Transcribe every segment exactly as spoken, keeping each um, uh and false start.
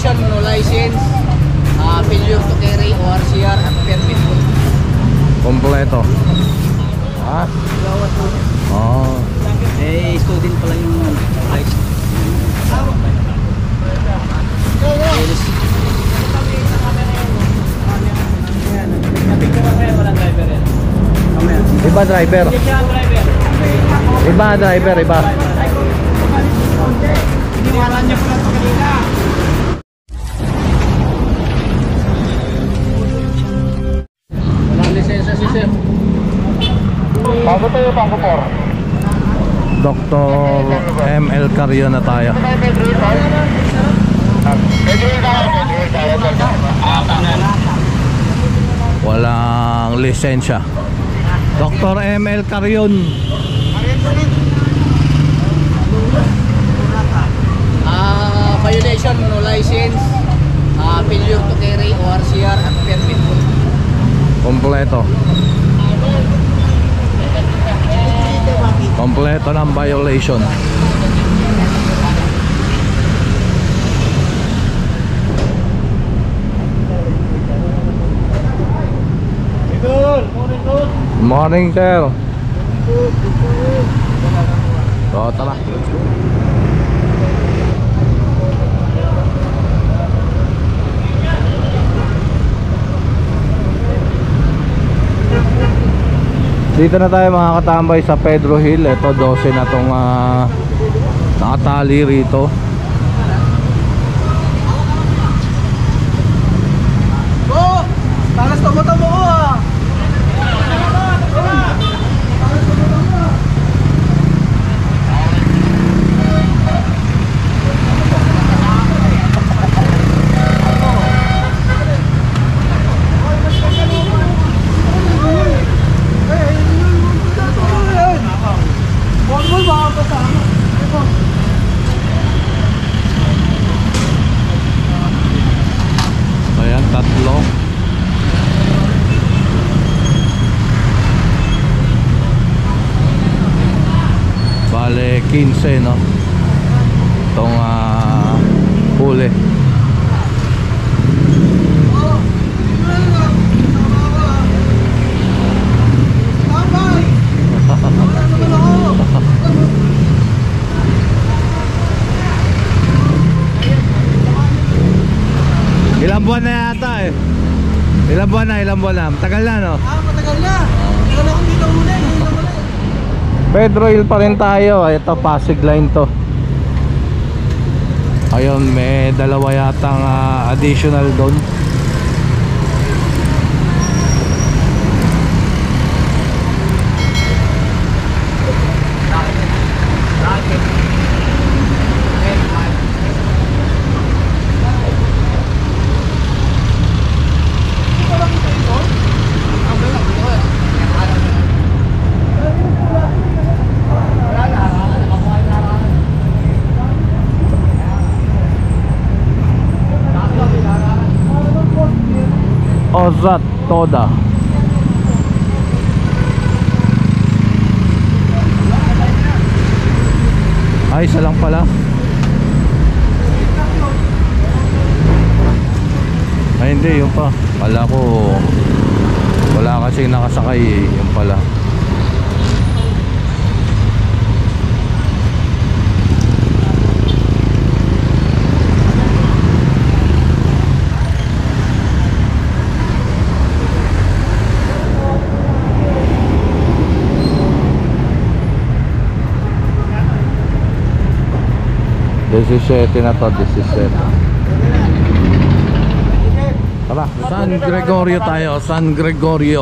violation, no license, uh, failure to carry, O R C R, at permit. Kompleto. Ah? Oh. Eh, student pala yung license. Iba driver. Iba driver, iba. Iniwanan niya pala ito kanina. Walang lisensya si Sir. Bago tayo, bago po. Doctor M L Carrion na tayo. Walang lisensya. Doctor M L Carrion. Ah, violation, no license, ah, failure to carry, O R C R, at permit. Kompleto. Kompleto ng violation. Morning, sir. So, tara. Dito na tayo mga katambay sa Pedro Hill. Ito twelve na tong uh, nakatali rito. Oh! Talas na mata mo ah! Ayan, tatlo. Bale, fifteen, no? Itong uh, huli. Ilang buwan na yata eh. Ilang buwan na, ilang buwan na. Tagal na, no? Ah, matagal na. Tagal akong dito muna. Pedro Hill pa rin tayo. Ito, Pasig line to. Ayun, may dalawa yatang uh, additional doon. Ozat Toda. Ay, isa lang pala. Ay, hindi, yung pa. Kala ko wala kasi nakasakay eh. Yung pala. seventeen na to, seventeen. Tara, San Gregorio tayo, San Gregorio.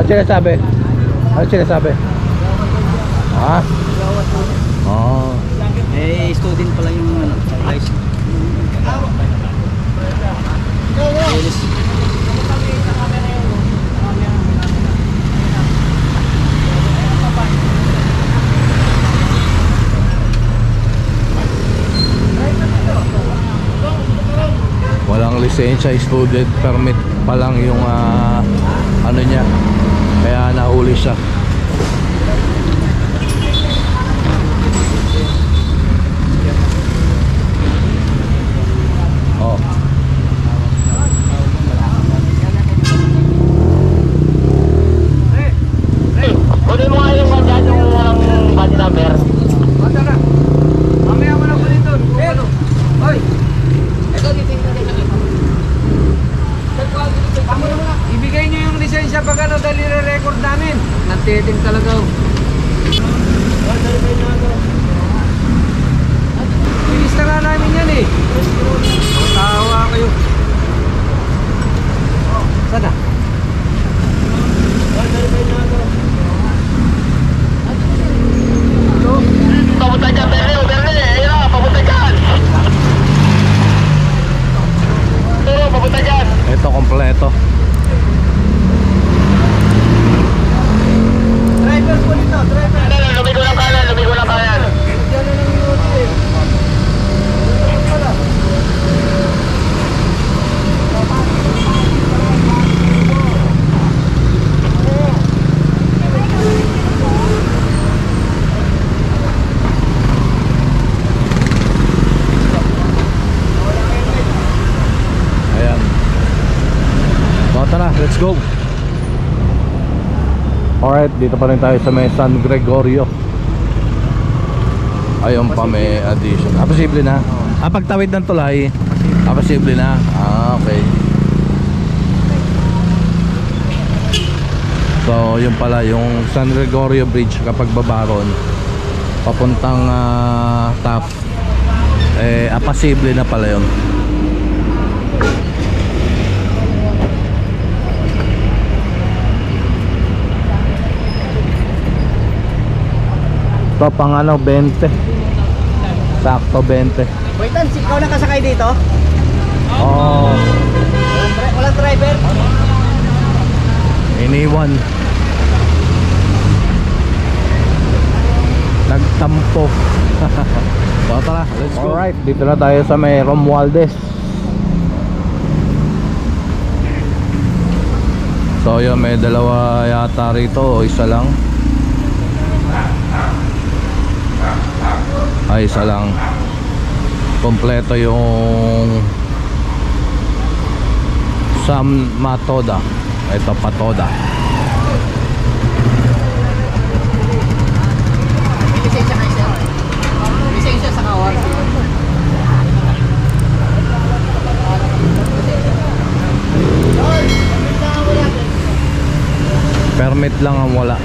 Ano sinasabi? Ano sinasabi? Ha? Oh. Eh, student pala yung ano, license. Yes. Walang lisensya, student permit pa lang yung ah, ano niya. Kaya nahuli siya. Oh. Kunin mo nga yung bandyan yung walang body number. Basta na. Mamaya mo na po dito. Pero, hoy. Ito, titingnan din kami. Ibigay niyo yung lisensya pag ano dahil i-record namin. Nagtiting talaga. Bilis na nga namin yan eh. Tawa kayo. Sana? Papunta dyan, Bernie, Bernie. Ayun na, papunta dyan. Pero, papunta dyan. Ito kompleto. Driver po nito, driver. Ano, ano, lumigo ng kanan, lumigo ng kanan. Diyan na lang yung eh. Ayan. So tara, let's go. Alright, dito pa rin tayo sa may San Gregorio. Ayun pa may addition. Ah, posible na? Ah, pagtawid ng tulay. Ah, posible na? Ah, okay. So, yun pala, yung San Gregorio Bridge kapag babaron papuntang uh, top eh, ah, posible na pala yun. Ito pang ano, twenty. Sakto twenty. Wait, Tan, ikaw lang kasakay dito? Oh, Walang, dri- walang driver? iniwan. Nagtampo. So tara, let's go. Alright, dito na tayo sa may Romualdez. So yun, may dalawa yata rito o isa lang. Ay, isa lang. Kompleto yung Sam Matoda. Ito, Patoda. Lisensya kayo, sir. Lisensya sa kawar. Permit lang ang wala.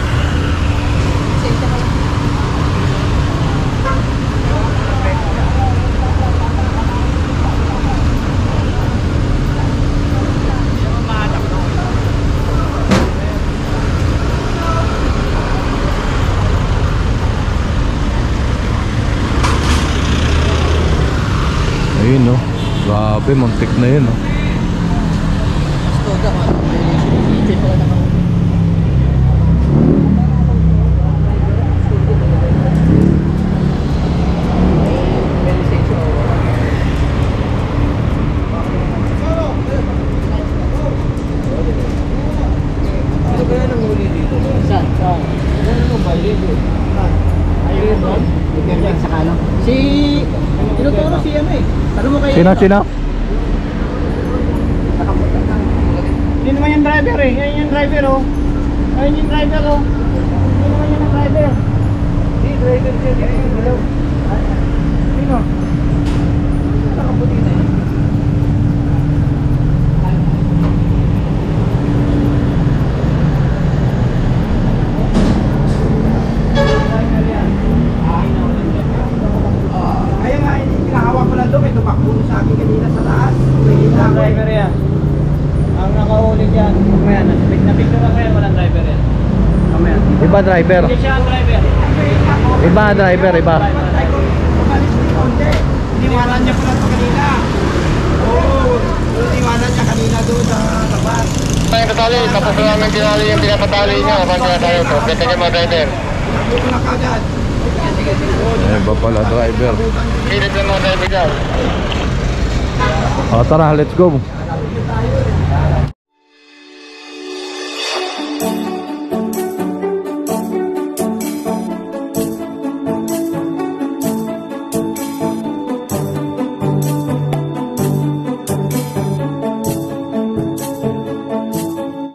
Ayun, no. Grabe, muntik na yun, no. Stoda, man. Ipin pala na kami. May lisensya o wala? Ano ba yan ang huli dito? Saan? Saan? Ano nung bali dito? Ayun doon? Yung sa kano? Si... Tinuturo si ano eh. Ano mo kayo? Sino, sino? Hindi naman yung driver eh. Yan yung driver oh. Ayun yung driver oh. Hindi naman yung driver. Hindi, driver siya. Hindi yung galaw. Sino? Nakaputi na eh. Kaya nga, kinahawak ko lang doon. May tumakbo sa akin kanina sa taas. May driver yan. Ang nakahuli dyan. Kaya, napicture ako yan. Walang driver. Iba driver. Hindi siya ang driver. Iba driver, iba. Iniwanan niya pala ito kanina. Oo, iniwanan niya kanina doon sa tapat. Yung katali, tapos na namin tinali yung pinapatali niya. Abang tinatali ito. Benta niya mga driver. Dito na kagad. Iba pala driver. Pilit yung mga driver dyan. O tara, let's go.